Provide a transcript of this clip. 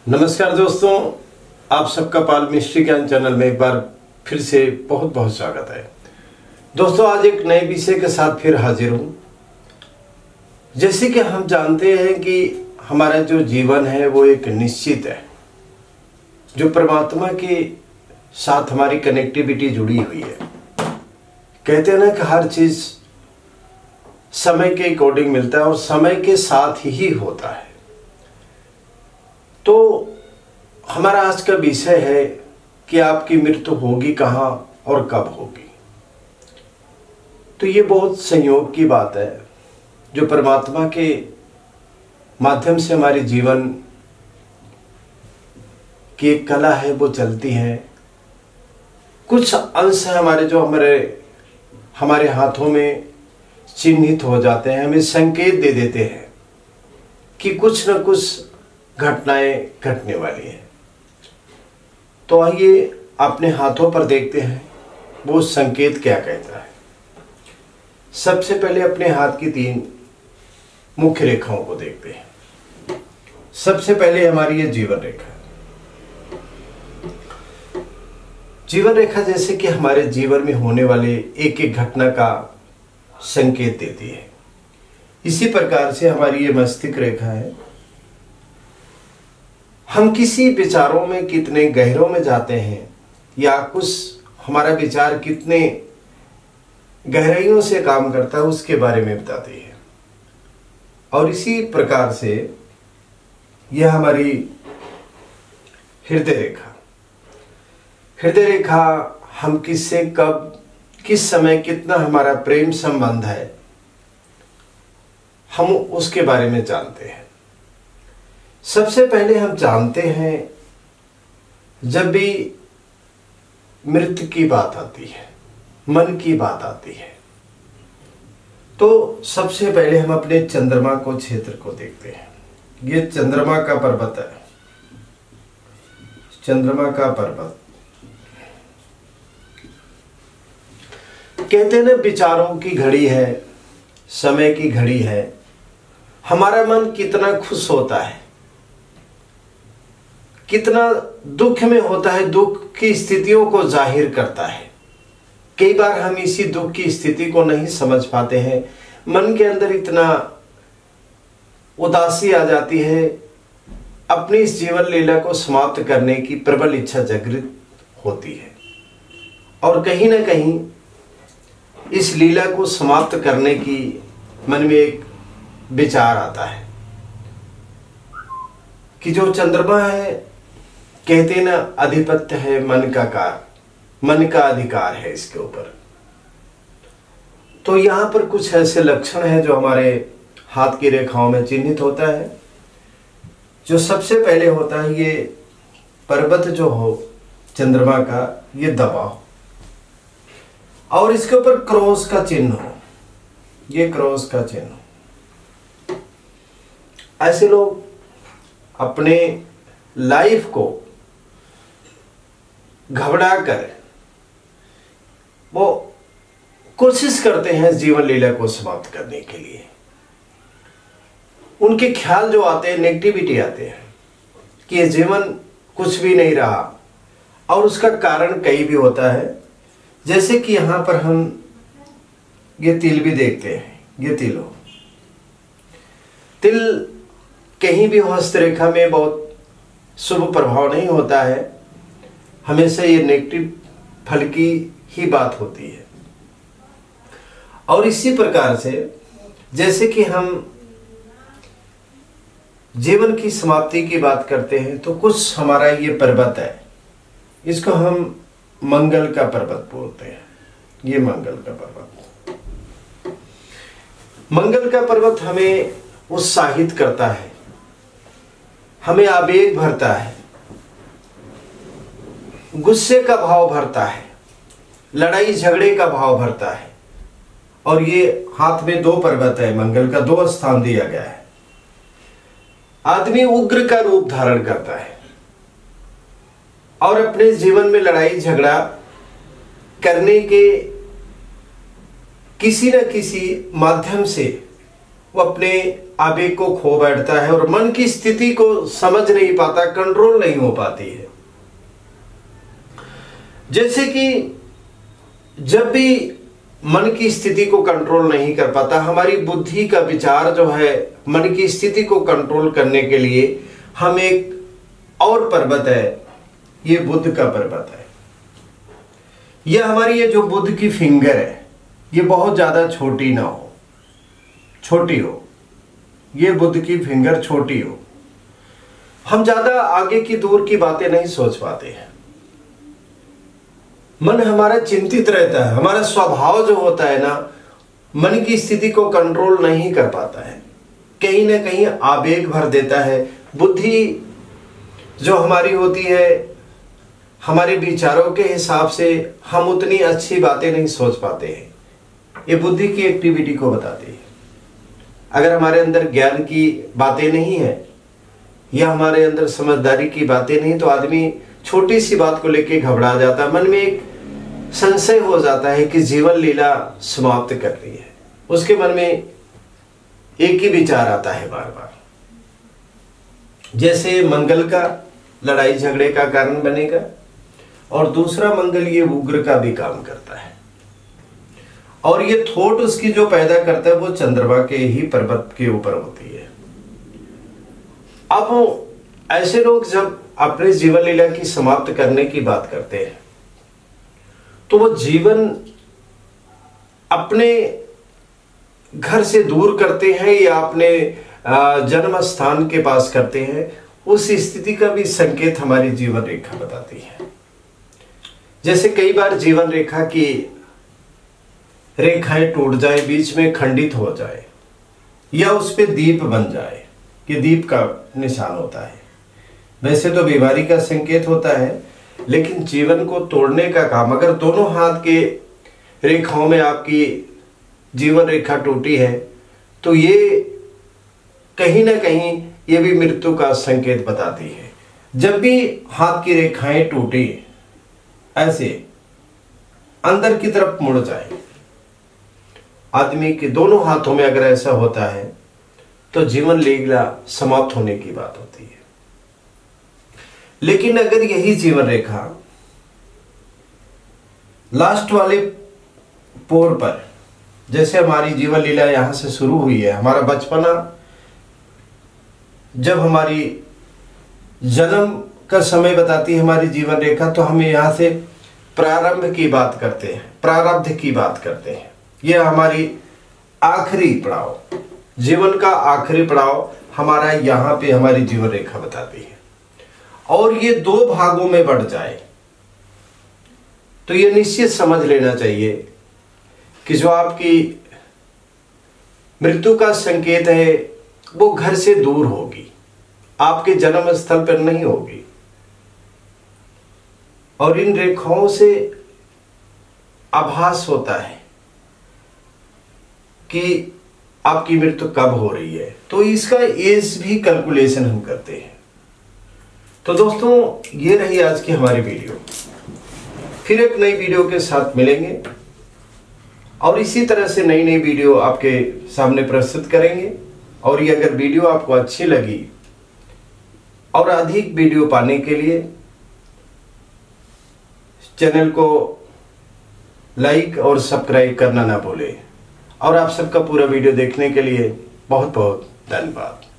नमस्कार दोस्तों, आप सबका पाल मिस्ट्री ज्ञान चैनल में एक बार फिर से बहुत बहुत स्वागत है। दोस्तों, आज एक नए विषय के साथ फिर हाजिर हूँ। जैसे कि हम जानते हैं कि हमारा जो जीवन है वो एक निश्चित है, जो परमात्मा के साथ हमारी कनेक्टिविटी जुड़ी हुई है। कहते हैं ना कि हर चीज़ समय के अकॉर्डिंग मिलता है और समय के साथ ही होता है। तो हमारा आज का विषय है कि आपकी मृत्यु होगी कहाँ और कब होगी। तो ये बहुत संयोग की बात है, जो परमात्मा के माध्यम से हमारे जीवन की एक कला है वो चलती है। कुछ अंश है हमारे जो हमारे हाथों में चिन्हित हो जाते हैं, हमें संकेत दे देते हैं कि कुछ न कुछ घटनाएं घटने वाली हैं। तो आइए अपने हाथों पर देखते हैं वो संकेत क्या कहता है। सबसे पहले अपने हाथ की 3 मुख्य रेखाओं को देखते हैं। सबसे पहले हमारी ये जीवन रेखा। जीवन रेखा जैसे कि हमारे जीवन में होने वाले एक एक घटना का संकेत देती है, इसी प्रकार से हमारी ये मस्तिष्क रेखा है। हम किसी विचारों में कितने गहरों में जाते हैं या कुछ हमारा विचार कितने गहराइयों से काम करता है उसके बारे में बताती है। और इसी प्रकार से यह हमारी हृदय रेखा। हृदय रेखा हम किससे कब किस समय कितना हमारा प्रेम संबंध है, हम उसके बारे में जानते हैं। सबसे पहले हम जानते हैं जब भी मृत्यु की बात आती है, मन की बात आती है, तो सबसे पहले हम अपने चंद्रमा को क्षेत्र को देखते हैं। ये चंद्रमा का पर्वत है, चंद्रमा का पर्वत। कहते हैं ना, विचारों की घड़ी है, समय की घड़ी है। हमारा मन कितना खुश होता है, कितना दुख में होता है, दुख की स्थितियों को जाहिर करता है। कई बार हम इसी दुख की स्थिति को नहीं समझ पाते हैं, मन के अंदर इतना उदासी आ जाती है, अपनी इस जीवन लीला को समाप्त करने की प्रबल इच्छा जागृत होती है। और कहीं ना कहीं इस लीला को समाप्त करने की मन में एक विचार आता है कि जो चंद्रमा है, कहते ना, अधिपत्य है मन का मन का अधिकार है इसके ऊपर। तो यहां पर कुछ ऐसे लक्षण हैं जो हमारे हाथ की रेखाओं में चिन्हित होता है। जो सबसे पहले होता है, ये पर्वत जो हो चंद्रमा का, ये दबाव, और इसके ऊपर क्रॉस का चिन्ह हो, ये क्रॉस का चिन्ह। ऐसे लोग अपने लाइफ को घबरा कर वो कोशिश करते हैं जीवन लीला को समाप्त करने के लिए। उनके ख्याल जो आते हैं, नेगेटिविटी आते हैं कि ये जीवन कुछ भी नहीं रहा। और उसका कारण कई भी होता है, जैसे कि यहां पर हम ये तिल भी देखते हैं। ये तिल हो, तिल कहीं भी हस्तरेखा में बहुत शुभ प्रभाव नहीं होता है, हमेशा ये नेगेटिव फल की ही बात होती है। और इसी प्रकार से जैसे कि हम जीवन की समाप्ति की बात करते हैं, तो कुछ हमारा ये पर्वत है, इसको हम मंगल का पर्वत बोलते हैं। ये मंगल का पर्वत, मंगल का पर्वत हमें उत्साहित करता है, हमें आवेग भरता है, गुस्से का भाव भरता है, लड़ाई झगड़े का भाव भरता है। और ये हाथ में 2 पर्वत है, मंगल का 2 स्थान दिया गया है। आदमी उग्र का रूप धारण करता है और अपने जीवन में लड़ाई झगड़ा करने के किसी न किसी माध्यम से वो अपने आवेग को खो बैठता है और मन की स्थिति को समझ नहीं पाता, कंट्रोल नहीं हो पाती है। जैसे कि जब भी मन की स्थिति को कंट्रोल नहीं कर पाता, हमारी बुद्धि का विचार जो है मन की स्थिति को कंट्रोल करने के लिए हम एक और पर्वत है, ये बुद्ध का पर्वत है। यह हमारी ये जो बुद्ध की फिंगर है ये बहुत ज्यादा छोटी ना हो, छोटी हो, ये बुद्ध की फिंगर छोटी हो। हम ज्यादा आगे की दूर की बातें नहीं सोच पाते हैं। मन हमारा चिंतित रहता है, हमारा स्वभाव जो होता है ना, मन की स्थिति को कंट्रोल नहीं कर पाता है, कहीं ना कहीं आवेग भर देता है। बुद्धि जो हमारी होती है, हमारे विचारों के हिसाब से हम उतनी अच्छी बातें नहीं सोच पाते हैं। ये बुद्धि की एक्टिविटी को बताती है। अगर हमारे अंदर ज्ञान की बातें नहीं है या हमारे अंदर समझदारी की बातें नहीं, तो आदमी छोटी सी बात को लेकर घबरा जाता है। मन में एक संशय हो जाता है कि जीवन लीला समाप्त कर रही है। उसके मन में एक ही विचार आता है बार बार, जैसे मंगल का लड़ाई झगड़े का कारण बनेगा, और दूसरा मंगल ये उग्र का भी काम करता है। और ये थॉट उसकी जो पैदा करता है वो चंद्रमा के ही पर्वत के ऊपर होती है। अब ऐसे लोग जब अपने जीवन लीला की समाप्त करने की बात करते हैं तो वो जीवन अपने घर से दूर करते हैं या अपने जन्म स्थान के पास करते हैं। उस स्थिति का भी संकेत हमारी जीवन रेखा बताती है। जैसे कई बार जीवन रेखा की रेखाएं टूट जाए, बीच में खंडित हो जाए, या उस पे दीप बन जाए, ये दीप का निशान होता है। वैसे तो बीमारी का संकेत होता है, लेकिन जीवन को तोड़ने का काम, अगर दोनों हाथ के रेखाओं में आपकी जीवन रेखा टूटी है तो ये कहीं ना कहीं ये भी मृत्यु का संकेत बताती है। जब भी हाथ की रेखाएं टूटी ऐसे अंदर की तरफ मुड़ जाए, आदमी के दोनों हाथों में अगर ऐसा होता है तो जीवन लीला समाप्त होने की बात होती है। लेकिन अगर यही जीवन रेखा लास्ट वाले पोर पर, जैसे हमारी जीवन लीला यहां से शुरू हुई है, हमारा बचपना, जब हमारी जन्म का समय बताती है हमारी जीवन रेखा, तो हम यहां से प्रारंभ की बात करते हैं, प्रारब्ध की बात करते हैं। यह हमारी आखिरी पड़ाव, जीवन का आखिरी पड़ाव हमारा यहां पे हमारी जीवन रेखा बताती है। और ये दो भागों में बढ़ जाए तो ये निश्चित समझ लेना चाहिए कि जो आपकी मृत्यु का संकेत है वो घर से दूर होगी, आपके जन्म स्थल पर नहीं होगी। और इन रेखाओं से आभास होता है कि आपकी मृत्यु कब हो रही है, तो इसका एज भी कैलकुलेशन हम करते हैं। तो दोस्तों, ये रही आज की हमारी वीडियो। फिर एक नई वीडियो के साथ मिलेंगे और इसी तरह से नई नई वीडियो आपके सामने प्रस्तुत करेंगे। और ये अगर वीडियो आपको अच्छी लगी और अधिक वीडियो पाने के लिए चैनल को लाइक और सब्सक्राइब करना ना भूलें। और आप सबका पूरा वीडियो देखने के लिए बहुत बहुत धन्यवाद।